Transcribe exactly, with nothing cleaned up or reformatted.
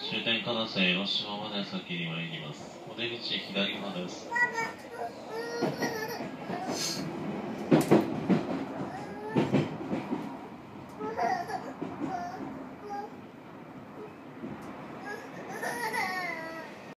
終点金瀬江ノ島まで先に参ります。お出口左側です。